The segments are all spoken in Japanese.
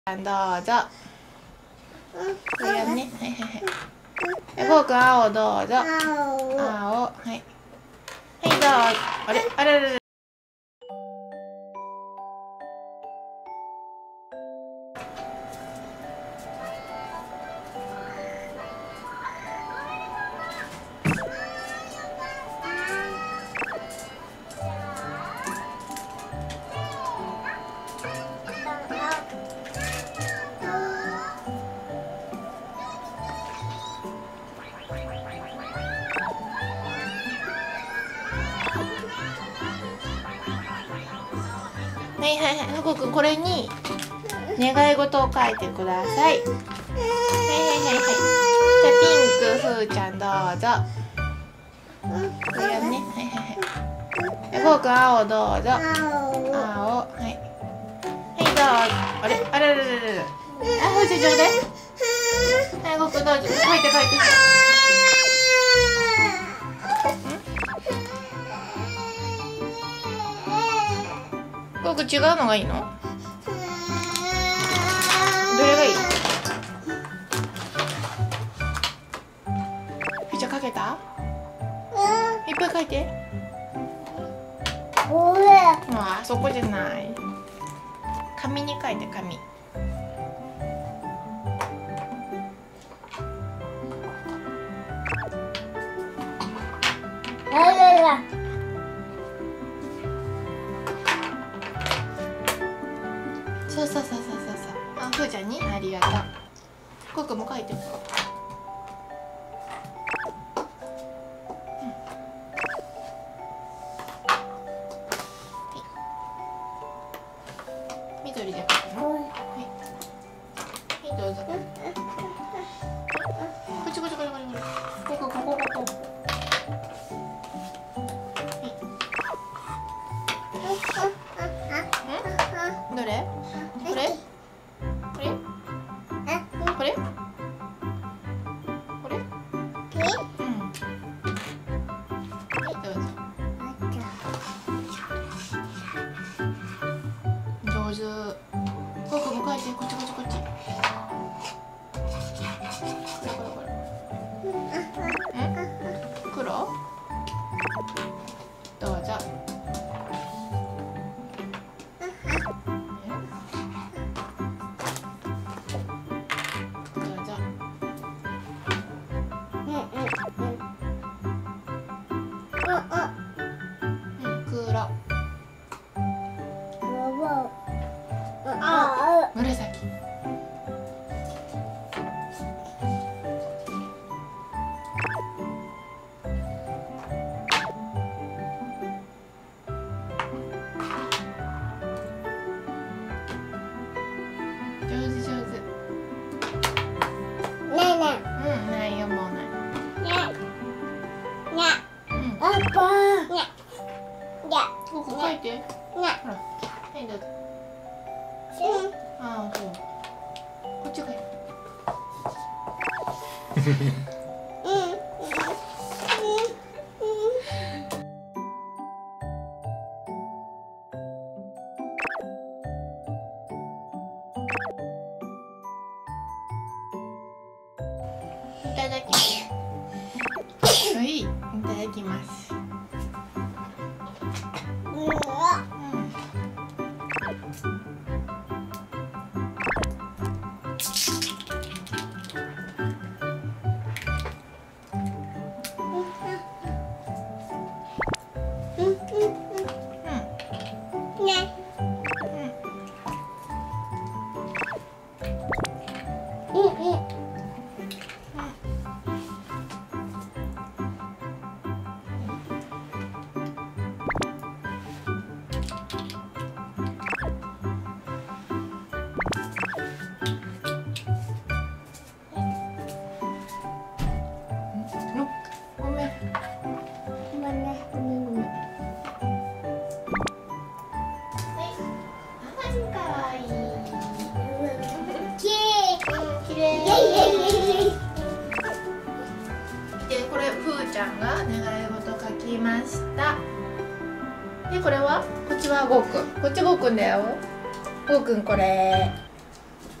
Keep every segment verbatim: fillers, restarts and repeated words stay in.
どうぞ。これやね。はいはいはい。え、ゴーくん青どうぞ。青。はい。はい、どうぞ。あれあれあれ。はいはいはい、ふこくんこれに願い事を書いてください。はいはいはいはい。じゃあピンクふーちゃんどうぞ。これやね。はいはいはい。ふこくん青どうぞ。青。はい。はいどうぞ。あれあれあれあれあれ。あ、ふーちゃんちょうだい。はい、ふこくんどうぞ。書いて書いて。ここ違うのがいいの？どれがいい？じゃあ書けた？いっぱい書いて。まあそこじゃない。紙に書いて紙。そうそうそうそうそうそう。あ、ふーちゃんにありがとう。ここも書いて。緑で書くの。はい。はい、どうぞ。こっちこっちこっちこっちこっち。ここここここ。どれ？これ？これ？これ？これ？うん。はい、どうぞ。上手。ここも書いて、こっちこっちこっち。これこれこれ。ん？黒？どうぞ。紫。上手上手。うん、ないよもうない。うん。ここ書いて。ほら。はいどうぞ。ああそう。こっちがいい。いただきます。はい、いただきます。でこれふーちゃんが願い事書きました。でこれはこっちはゴーくん、こっちゴーくんだよ。ゴーくんこれ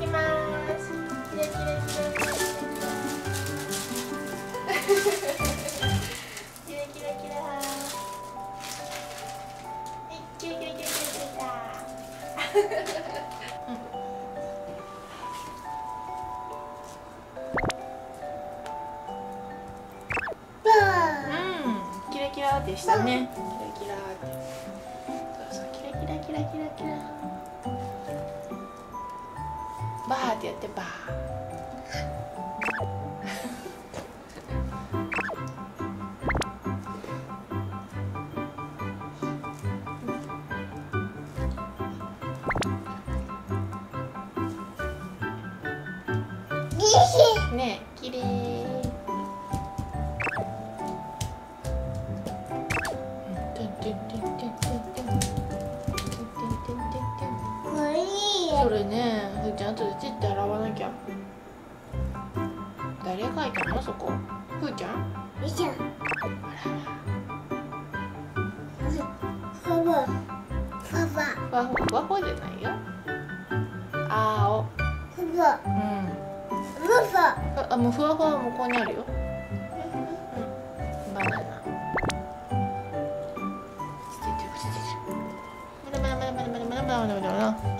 きます。キラキラキラキラキラキラキラキラキラ。はいキラキラキラキラキラキラ。キラキラでしたね。キラキラって。そうそう、キラキラキラキラキラ。バーってやってバー。ねえ、きれい。それね、ふーちゃん後で絶対洗わなきゃ。誰が書いたのそこ？ふーちゃん？ふーちゃん。ふわふわ。ふわふわふわじゃないよ。あお。ふわ。うん。ふわ。あ、もうふわふわもここにあるよ。バナナ。まだまだまだまだまだまだまだまだまだ。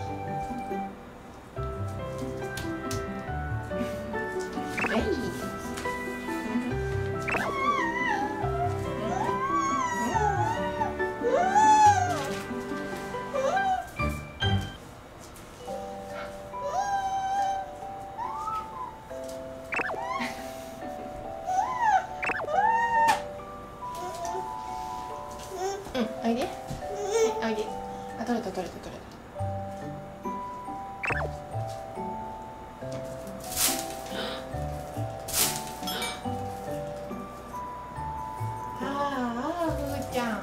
うん、おいで。おいで。あ、取れた取れた取れた。ああ、ふーちゃん。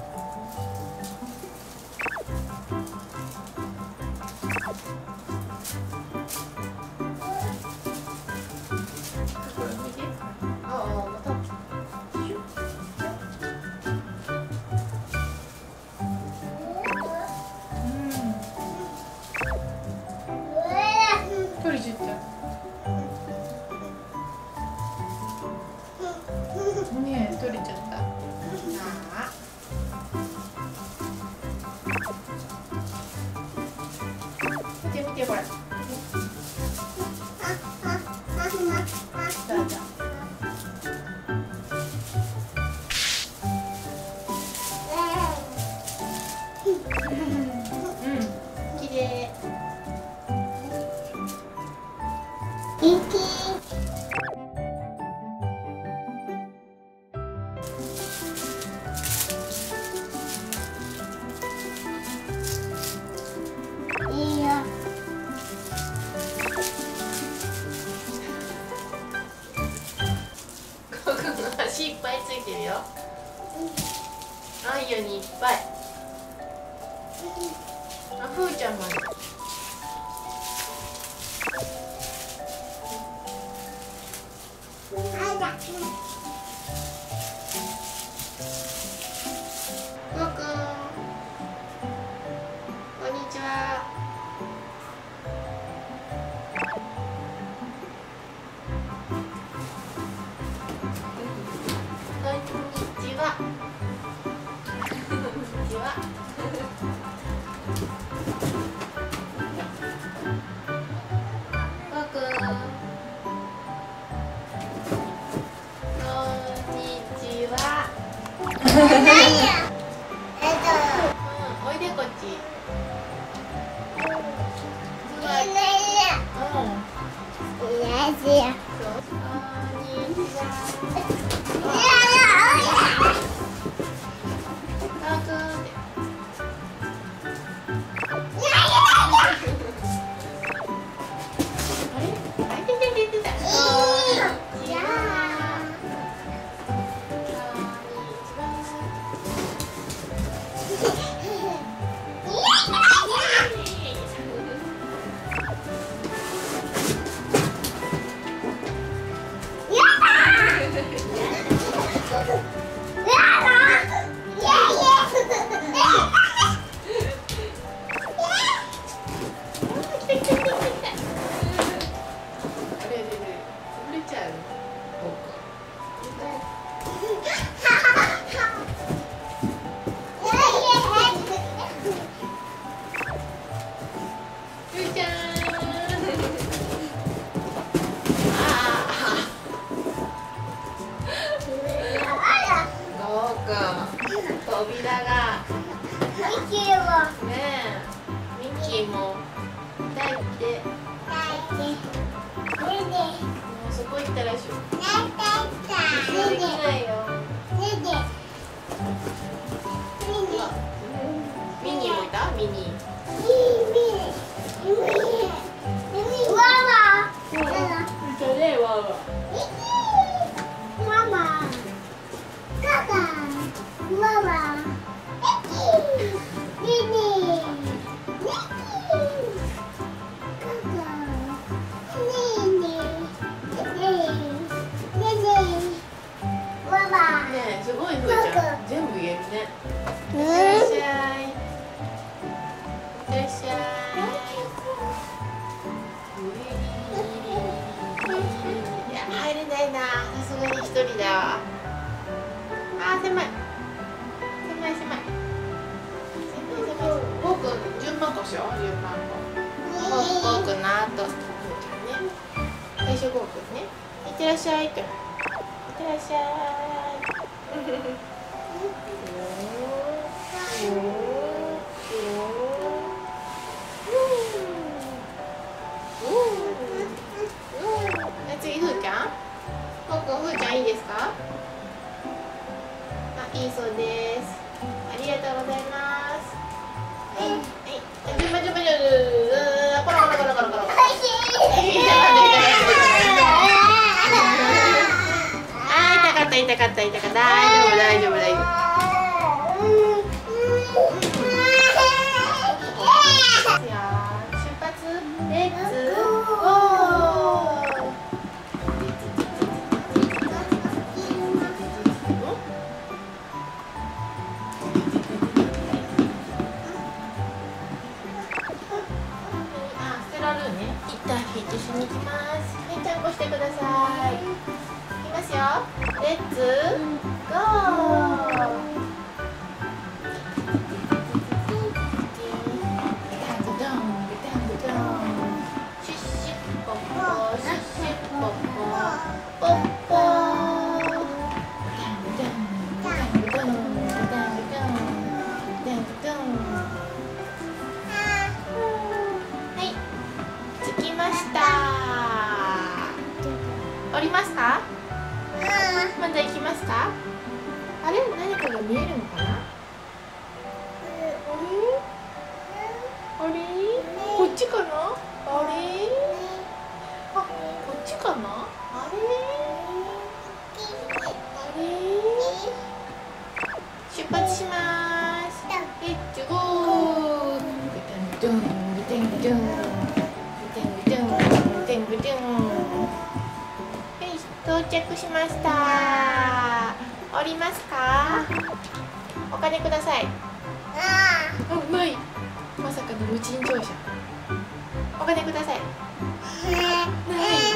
これ見て。ああ、また。取れちゃった。ねえ、取れちゃった。ああ。見て見てこれ。どうぞ。うん、きれい。いき。いいよ。ここの足いっぱいついてるよ。あいよにいっぱい。あ、ふーちゃんまで。 おいでこっち。扉がミッキーもねえ、ミッキーも抱いてもうそこ行ったらしょできないよ。ミニーもいた？ミニーワワいたね、ワワママカカママミニーすごいふーちゃん、全部言えるね。いらっしゃい。いらっしゃい。いや、入れないな。さすがに一人だわ。あー、狭い。狭い狭い。狭い狭い。僕、順番こしよう。順番こ。僕の後。最初僕ね。いってらっしゃいって。いってらっしゃい。次ふーちゃん、ふーくん、ふーちゃんいいですか？あ、いいそうです。ありがとうございます。はい、はい、順番順番順番、コロコロコロコロコロ。痛かった痛かった、大丈夫大丈夫大丈夫。出発レッツゴー。あ、ステラルーね。一旦引いてしに行きます。はい、ちゃんこしてください。いきますよ。レッツゴー。シュッシュッポッポシュッシュッポッポポッポ。はい、着きました。降りますか？まだ行きますか？あれ、何かが見えるのかな？あれ？あれ？こっちかな？あれ？あ、こっちかな？あれ？あれ？出発します。レッツゴー。ドゥンドゥンドゥンドゥンドゥンドゥンドゥンドゥンドゥン。到着しました。降りますか？お金ください。あ、うまい。まさかの無賃乗車。お金ください。ない。